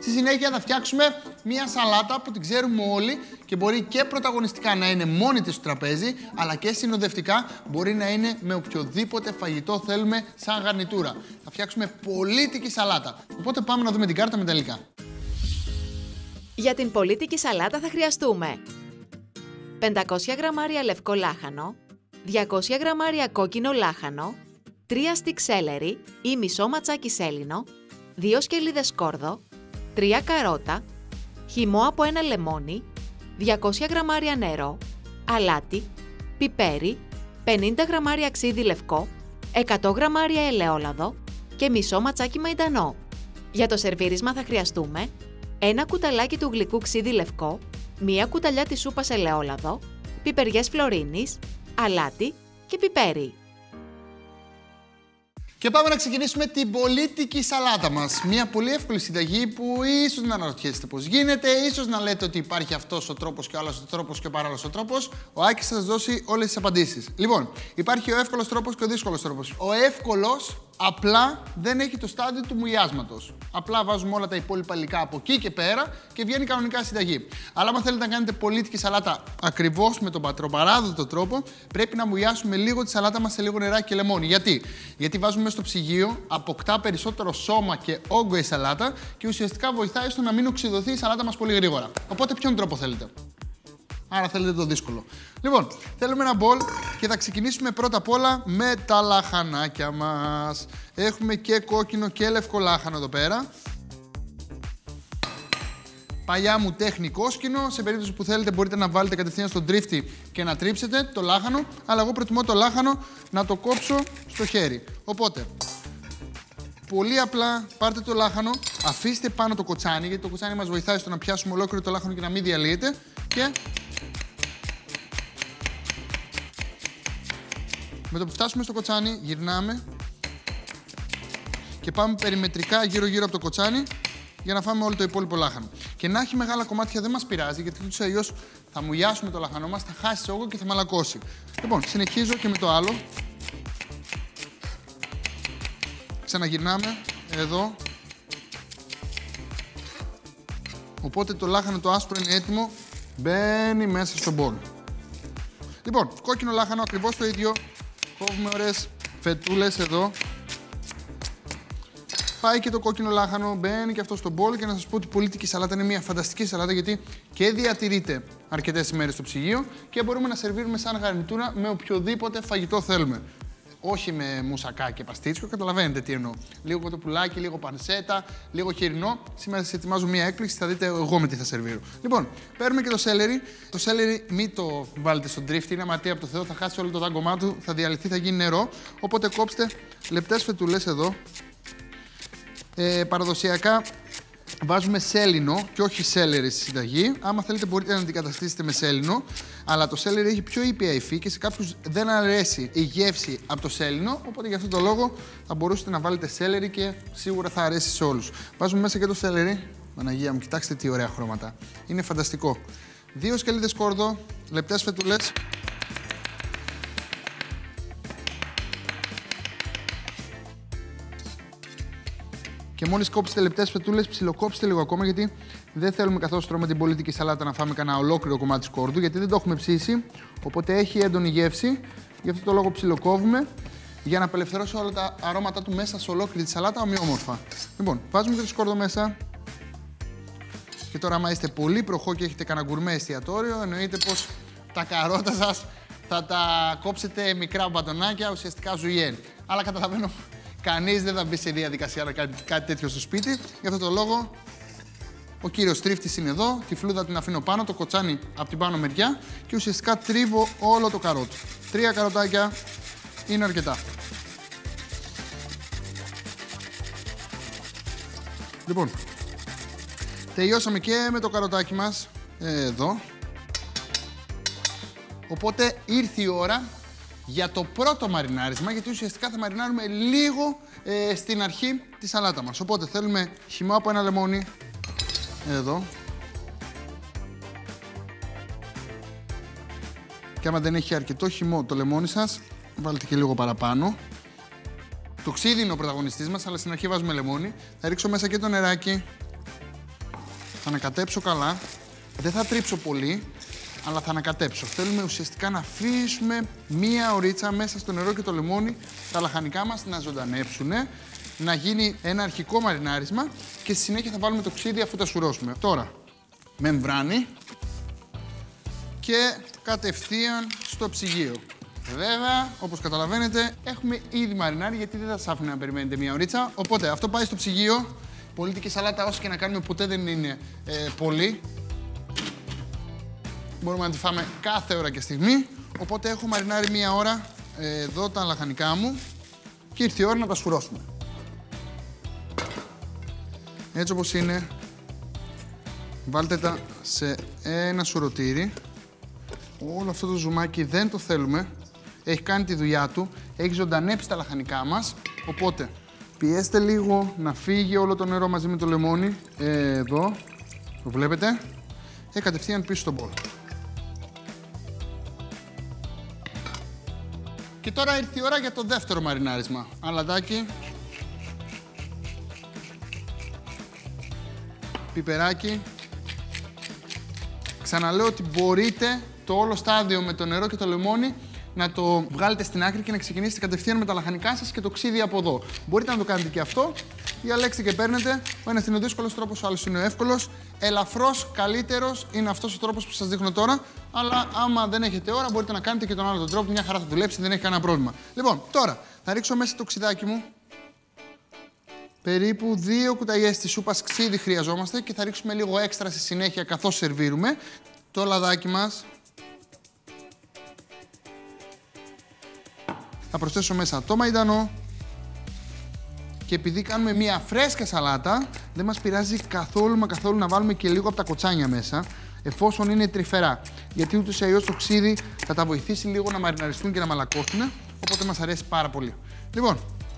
Στη συνέχεια θα φτιάξουμε μία σαλάτα που την ξέρουμε όλοι και μπορεί και πρωταγωνιστικά να είναι μόνη της στο τραπέζι, αλλά και συνοδευτικά μπορεί να είναι με οποιοδήποτε φαγητό θέλουμε σαν γαρνιτούρα. Θα φτιάξουμε πολίτικη σαλάτα. Οπότε πάμε να δούμε την κάρτα με τα υλικά. Για την πολίτικη σαλάτα θα χρειαστούμε 500 γραμμάρια λευκό λάχανο, 200 γραμμάρια κόκκινο λάχανο, 3 στικ σέλερι ή μισό ματσάκι σέλινο, 2 σκελίδες σκόρδο, 3 καρότα, χυμό από ένα λεμόνι, 200 γραμμάρια νερό, αλάτι, πιπέρι, 50 γραμμάρια ξύδι λευκό, 100 γραμμάρια ελαιόλαδο και μισό ματσάκι μαϊντανό. Για το σερβίρισμα θα χρειαστούμε ένα κουταλάκι του γλυκού ξύδι λευκό, μία κουταλιά της σούπας ελαιόλαδο, πιπεριές φλωρίνης, αλάτι και πιπέρι. Και πάμε να ξεκινήσουμε την πολίτικη σαλάτα μας. Μια πολύ εύκολη συνταγή που ίσως να αναρωτιέστε πώς γίνεται, ίσως να λέτε ότι υπάρχει αυτός ο τρόπος και ο άλλος ο τρόπος και ο παράλληλος ο τρόπος. Ο Άκης θα σας δώσει όλες τις απαντήσεις. Λοιπόν, υπάρχει ο εύκολος τρόπος και ο δύσκολος τρόπος. Ο εύκολος απλά δεν έχει το στάδιο του μουιάσματος. Απλά βάζουμε όλα τα υπόλοιπα υλικά από εκεί και πέρα και βγαίνει κανονικά συνταγή. Αλλά άμα θέλετε να κάνετε πολίτικη σαλάτα ακριβώς με τον πατροπαράδοτο τρόπο, πρέπει να μουιάσουμε λίγο τη σαλάτα μας σε λίγο νεράκι και λεμόνι. Γιατί βάζουμε στο ψυγείο, αποκτά περισσότερο σώμα και όγκο η σαλάτα και ουσιαστικά βοηθάει στο να μην οξυδωθεί η σαλάτα μας πολύ γρήγορα. Οπότε ποιον τρόπο θέλετε? Άρα θέλετε το δύσκολο. Λοιπόν, θέλουμε ένα μπολ και θα ξεκινήσουμε πρώτα απ' όλα με τα λαχανάκια μας. Έχουμε και κόκκινο και λευκό λάχανο εδώ πέρα. Παλιά μου τέχνη κόσκινο. Σε περίπτωση που θέλετε μπορείτε να βάλετε κατευθείαν στον τρίφτη και να τρίψετε το λάχανο. Αλλά εγώ προτιμώ το λάχανο να το κόψω στο χέρι. Οπότε, πολύ απλά πάρτε το λάχανο, αφήστε πάνω το κοτσάνι, γιατί το κοτσάνι μας βοηθάει στο να πιάσουμε ολόκληρο το λάχανο και να μην διαλύεται. Και με το που φτάσουμε στο κοτσάνι, γυρνάμε και πάμε περιμετρικά γύρω-γύρω από το κοτσάνι για να φάμε όλο το υπόλοιπο λάχανο. Και να έχει μεγάλα κομμάτια δεν μας πειράζει, γιατί ούτως ή αλλιώς θα μουλιάσουμε το λαχανό μας, θα χάσει όγκο και θα μαλακώσει. Λοιπόν, συνεχίζω και με το άλλο. Ξαναγυρνάμε εδώ. Οπότε το λάχανο το άσπρο είναι έτοιμο, μπαίνει μέσα στο μπολ. Λοιπόν, κόκκινο λάχανο ακριβώς το ίδιο. Κόβουμε ωραίες φετούλες εδώ. Πάει και το κόκκινο λάχανο, μπαίνει και αυτό στο μπολ και να σας πω ότι η πολίτικη σαλάτα είναι μια φανταστική σαλάτα γιατί και διατηρείται αρκετές ημέρες στο ψυγείο και μπορούμε να σερβίρουμε σαν γαρνιτούρα με οποιοδήποτε φαγητό θέλουμε. Όχι με μουσακά και παστίτσιο, καταλαβαίνετε τι εννοώ. Λίγο κοτοπουλάκι, λίγο πανσέτα, λίγο χοιρινό. Σήμερα σας ετοιμάζω μια έκπληξη, θα δείτε εγώ με τι θα σερβίρω. Λοιπόν, παίρνουμε και το σέλερι. Το σέλερι μην το βάλετε στον τρίφτη, είναι αμαρτία από το Θεό, θα χάσει όλο το δάγκωμά του, θα διαλυθεί, θα γίνει νερό. Οπότε κόψτε λεπτές φετουλές εδώ. Παραδοσιακά βάζουμε σέλινο και όχι σέλερι στη συνταγή. Άμα θέλετε μπορείτε να αντικαταστήσετε με σέλινο, αλλά το σέλερι έχει πιο ήπια υφή και σε κάποιους δεν αρέσει η γεύση από το σέλινο, οπότε για αυτόν τον λόγο θα μπορούσατε να βάλετε σέλερι και σίγουρα θα αρέσει σε όλους. Βάζουμε μέσα και το σέλερι. Παναγία μου, κοιτάξτε τι ωραία χρώματα. Είναι φανταστικό. 2 σκελίδες σκόρδο, λεπτές φετουλές. Και μόλις κόψετε λεπτές φετούλες, ψιλοκόψτε λίγο ακόμα γιατί δεν θέλουμε καθώς τρώμε την πολίτικη σαλάτα να φάμε κανένα ολόκληρο κομμάτι σκόρδου, γιατί δεν το έχουμε ψήσει. Οπότε έχει έντονη γεύση. Γι' αυτό το λόγο ψιλοκόβουμε για να απελευθερώσει όλα τα αρώματά του μέσα σε ολόκληρη τη σαλάτα ομοιόμορφα. Λοιπόν, βάζουμε και το σκόρδο μέσα. Και τώρα, άμα είστε πολύ προχώ και έχετε κανένα γκουρμέ εστιατόριο, εννοείται πως τα καρότα σας θα τα κόψετε μικρά μπατονάκια, ουσιαστικά ζουγιέν. Αλλά καταλαβαίνω. Κανείς δεν θα μπει σε διαδικασία να κάνει κάτι τέτοιο στο σπίτι. Γι' αυτό το λόγο ο κύριος τρίφτης είναι εδώ, τη φλούδα την αφήνω πάνω, το κοτσάνι από την πάνω μεριά και ουσιαστικά τρίβω όλο το καρότο. 3 καροτάκια είναι αρκετά. Λοιπόν, τελειώσαμε και με το καροτάκι μας εδώ. Οπότε ήρθε η ώρα για το πρώτο μαρινάρισμα, γιατί ουσιαστικά θα μαρινάρουμε λίγο στην αρχή τη σαλάτα μας. Οπότε θέλουμε χυμό από ένα λεμόνι, εδώ. Και άμα δεν έχει αρκετό χυμό το λεμόνι σας, βάλτε και λίγο παραπάνω. Το ξύδι είναι ο πρωταγωνιστής μας, αλλά στην αρχή βάζουμε λεμόνι. Θα ρίξω μέσα και το νεράκι. Θα ανακατέψω καλά. Δεν θα τρίψω πολύ, αλλά θα ανακατέψω. Θέλουμε ουσιαστικά να αφήσουμε μία ωρίτσα μέσα στο νερό και το λεμόνι τα λαχανικά μας να ζωντανέψουν, να γίνει ένα αρχικό μαρινάρισμα και στη συνέχεια θα βάλουμε το ξύδι αφού τα σουρώσουμε. Τώρα, μεμβράνη και κατευθείαν στο ψυγείο. Βέβαια, όπως καταλαβαίνετε, έχουμε ήδη μαρινάρει γιατί δεν θα σας άφηνε να περιμένετε μία ωρίτσα. Οπότε αυτό πάει στο ψυγείο. Πολίτικη σαλάτα, όσο και να κάνουμε, ποτέ δεν είναι πολύ. Μπορούμε να τη φάμε κάθε ώρα και στιγμή. Οπότε έχω μαρινάρει μία ώρα εδώ τα λαχανικά μου και ήρθε η ώρα να τα σουρώσουμε. Έτσι όπως είναι, βάλτε τα σε ένα σουρωτήρι. Όλο αυτό το ζουμάκι δεν το θέλουμε. Έχει κάνει τη δουλειά του, έχει ζωντανέψει τα λαχανικά μας. Οπότε πιέστε λίγο να φύγει όλο το νερό μαζί με το λεμόνι. Εδώ, το βλέπετε. Κατευθείαν πίσω στον μπολ. Και τώρα ήρθε η ώρα για το δεύτερο μαρινάρισμα. Αλατάκι. Πιπεράκι. Ξαναλέω ότι μπορείτε το όλο στάδιο με το νερό και το λεμόνι να το βγάλετε στην άκρη και να ξεκινήσετε κατευθείαν με τα λαχανικά σας και το ξύδι από εδώ. Μπορείτε να το κάνετε και αυτό. Διαλέξτε και παίρνετε. Ο ένας είναι ο δύσκολος τρόπος, ο άλλος είναι ο εύκολος. Ελαφρώς καλύτερος είναι αυτός ο τρόπος που σας δείχνω τώρα. Αλλά άμα δεν έχετε ώρα, μπορείτε να κάνετε και τον άλλο τον τρόπο. Μια χαρά θα δουλέψει, δεν έχει κανένα πρόβλημα. Λοιπόν, τώρα θα ρίξω μέσα το ξυδάκι μου. Περίπου 2 κουταλιές της σούπας ξύδι χρειαζόμαστε και θα ρίξουμε λίγο έξτρα στη συνέχεια καθώς σερβίρουμε. Το λαδάκι μας. Θα προσθέσω μέσα το μαϊντανό και επειδή κάνουμε μια φρέσκα σαλάτα, δεν μας πειράζει καθόλου μα καθόλου να βάλουμε και λίγο από τα κοτσάνια μέσα, εφόσον είναι τρυφερά. Γιατί ούτως ή αλλιώς το ξύδι θα τα βοηθήσει λίγο να μαριναριστούν και να μαλακώσουν, οπότε μας αρέσει πάρα πολύ. Λοιπόν,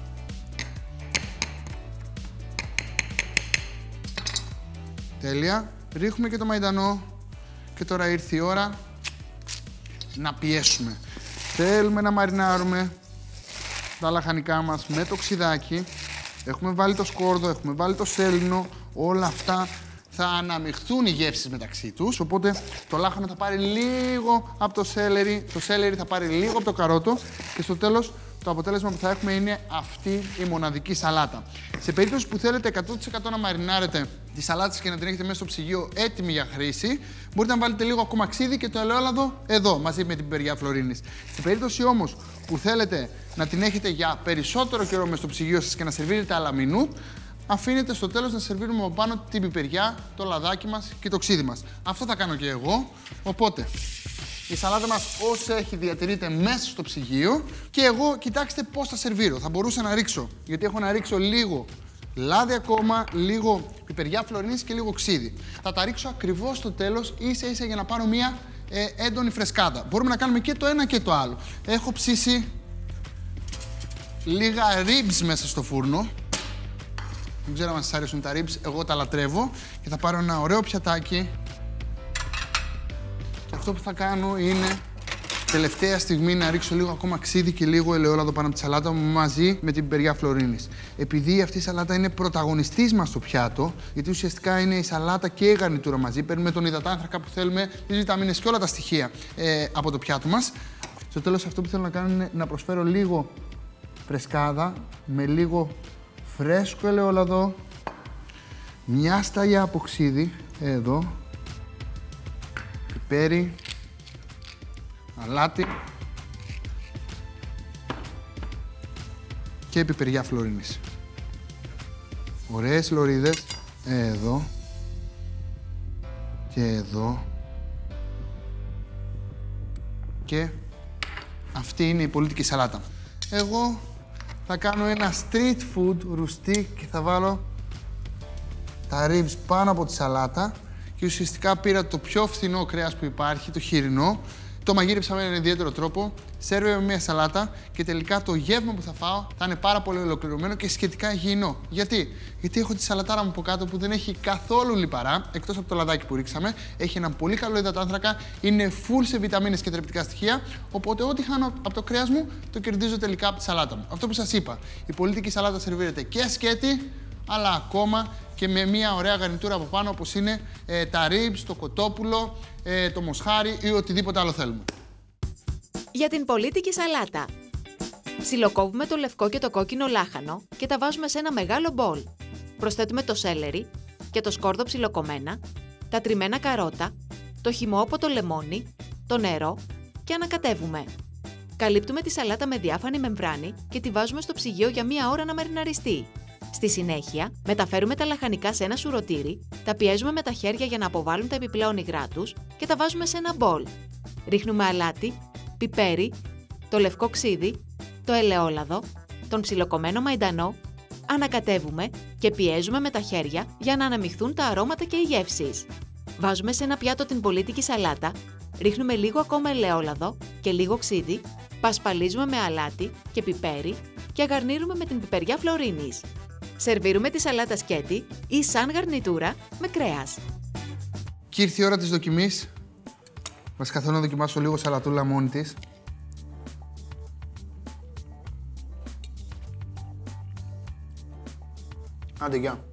τέλεια. Ρίχνουμε και το μαϊντανό και τώρα ήρθε η ώρα να πιέσουμε. Θέλουμε να μαρινάρουμε τα λαχανικά μας με το ξυδάκι. Έχουμε βάλει το σκόρδο, έχουμε βάλει το σέλινο. Όλα αυτά θα αναμειχθούν οι γεύσεις μεταξύ τους. Οπότε το λάχανο θα πάρει λίγο από το σέλερι, το σέλερι θα πάρει λίγο από το καρότο και στο τέλος το αποτέλεσμα που θα έχουμε είναι αυτή η μοναδική σαλάτα. Σε περίπτωση που θέλετε 100% να μαρινάρετε τη σαλάτα και να την έχετε μέσα στο ψυγείο έτοιμη για χρήση, μπορείτε να βάλετε λίγο ακόμα ξύδι και το ελαιόλαδο εδώ, μαζί με την πιπεριά φλωρίνης. Σε περίπτωση όμως που θέλετε να την έχετε για περισσότερο καιρό μέσα στο ψυγείο σας και να σερβίρετε αλλά μινούτ, αφήνετε στο τέλος να σερβίρουμε από πάνω την πιπεριά, το λαδάκι μας και το ξύδι μας. Αυτό θα κάνω και εγώ, οπότε η σαλάτα μας όσο έχει διατηρείται μέσα στο ψυγείο και εγώ κοιτάξτε πώς θα σερβίρω. Θα μπορούσα να ρίξω, γιατί έχω να ρίξω λίγο λάδι ακόμα, λίγο πιπεριά φλωρίνης και λίγο ξύδι. Θα τα ρίξω ακριβώς στο τέλος, ίσα ίσα για να πάρω μια έντονη φρεσκάδα. Μπορούμε να κάνουμε και το ένα και το άλλο. Έχω ψήσει λίγα ribs μέσα στο φούρνο. Δεν ξέρω αν σας αρέσουν τα ribs, εγώ τα λατρεύω. Και θα πάρω ένα ωραίο πιατάκι. Και αυτό που θα κάνω είναι τελευταία στιγμή να ρίξω λίγο ακόμα ξύδι και λίγο ελαιόλαδο πάνω από τη σαλάτα μου μαζί με την πιπεριά φλωρίνης. Επειδή αυτή η σαλάτα είναι πρωταγωνιστής μας στο πιάτο, γιατί ουσιαστικά είναι η σαλάτα και η γαρνιτούρα μαζί, παίρνουμε τον υδατάνθρακα που θέλουμε, τις βιταμίνες και όλα τα στοιχεία από το πιάτο μας. Στο τέλος αυτό που θέλω να κάνω είναι να προσφέρω λίγο φρεσκάδα με λίγο φρέσκο ελαιόλαδο, μια σταλιά από ξύδι, εδώ, πιπέρι, αλάτι και πιπεριά φλωρίνης. Ωραίες λωρίδες, εδώ και εδώ. Και αυτή είναι η πολίτικη σαλάτα. Εγώ θα κάνω ένα street food ρουστί και θα βάλω τα ribs πάνω από τη σαλάτα και ουσιαστικά πήρα το πιο φθηνό κρέας που υπάρχει, το χοιρινό, το μαγείρεψα με έναν ιδιαίτερο τρόπο, σέρβευε με μια σαλάτα και τελικά το γεύμα που θα φάω θα είναι πάρα πολύ ολοκληρωμένο και σχετικά υγιεινό. Γιατί έχω τη σαλατάρα μου από κάτω που δεν έχει καθόλου λιπαρά, εκτός από το λαδάκι που ρίξαμε, έχει ένα πολύ καλό υδατάνθρακα, είναι full σε βιταμίνες και θρεπτικά στοιχεία, οπότε ό,τι χάνω από το κρέας μου το κερδίζω τελικά από τη σαλάτα μου. Αυτό που σας είπα, η πολίτικη σαλάτα σερβίρεται και σκέτη, αλλά ακόμα και και με μια ωραία γαρνιτούρα από πάνω όπως είναι τα ribs, το κοτόπουλο, το μοσχάρι ή οτιδήποτε άλλο θέλουμε. Για την πολίτικη σαλάτα. Ψιλοκόβουμε το λευκό και το κόκκινο λάχανο και τα βάζουμε σε ένα μεγάλο μπολ. Προσθέτουμε το σέλερι και το σκόρδο ψιλοκομμένα, τα τριμμένα καρότα, το χυμώοποτο λεμόνι, το νερό και ανακατεύουμε. Καλύπτουμε τη σαλάτα με διάφανη μεμβράνη και τη βάζουμε στο ψυγείο για μία ώρα να μαριναριστεί. Στη συνέχεια, μεταφέρουμε τα λαχανικά σε ένα σουρωτήρι, τα πιέζουμε με τα χέρια για να αποβάλουν τα επιπλέον υγρά τους και τα βάζουμε σε ένα μπολ. Ρίχνουμε αλάτι, πιπέρι, το λευκό ξύδι, το ελαιόλαδο, τον ψιλοκομμένο μαϊντανό, ανακατεύουμε και πιέζουμε με τα χέρια για να αναμειχθούν τα αρώματα και οι γεύσεις. Βάζουμε σε ένα πιάτο την πολίτικη σαλάτα, ρίχνουμε λίγο ακόμα ελαιόλαδο και λίγο ξύδι, πασπαλίζουμε με αλάτι και πιπέρι και γαρνίρουμε με την πιπεριά φλωρίνης. Σερβίρουμε τη σαλάτα σκέτη ή σαν γαρνιτούρα με κρέας. Και ήρθε η ώρα της δοκιμής. Βασικά θέλω να δοκιμάσω λίγο σαλατούλα μόνη της. Άντε, γεια.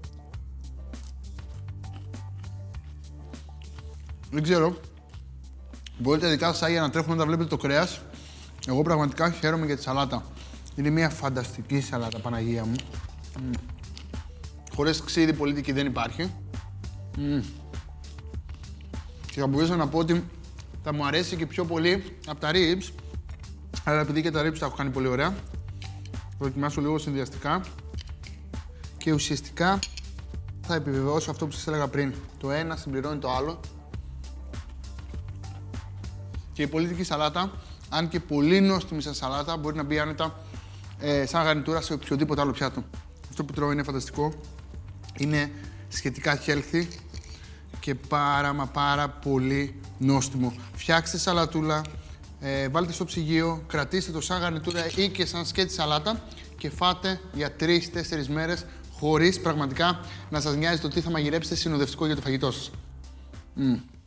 Δεν ξέρω. Μπορείτε δικά σας άγια να τρέχουν όταν βλέπετε το κρέας. Εγώ πραγματικά χαίρομαι για τη σαλάτα. Είναι μια φανταστική σαλάτα, Παναγία μου. Χωρίς ξύδι πολίτικη δεν υπάρχει. Και θα μπορούσα να πω ότι θα μου αρέσει και πιο πολύ από τα ribs. Αλλά επειδή και τα ribs τα έχω κάνει πολύ ωραία, θα δοκιμάσω λίγο συνδυαστικά. Και ουσιαστικά θα επιβεβαιώσω αυτό που σας έλεγα πριν. Το ένα συμπληρώνει το άλλο. Και η πολίτικη σαλάτα, αν και πολύ νόστιμη σαν σαλάτα, μπορεί να μπει άνετα σαν γαρνιτούρα σε οποιοδήποτε άλλο πιάτο. Αυτό που τρώω είναι φανταστικό. Είναι σχετικά healthy και πάρα πολύ νόστιμο. Φτιάξτε σαλατούλα, βάλτε στο ψυγείο, κρατήστε το σαν γαρνιτούρα ή και σαν σκέτη σαλάτα και φάτε για 3-4 μέρες χωρίς πραγματικά να σας νοιάζει το τι θα μαγειρέψετε συνοδευτικό για το φαγητό σας.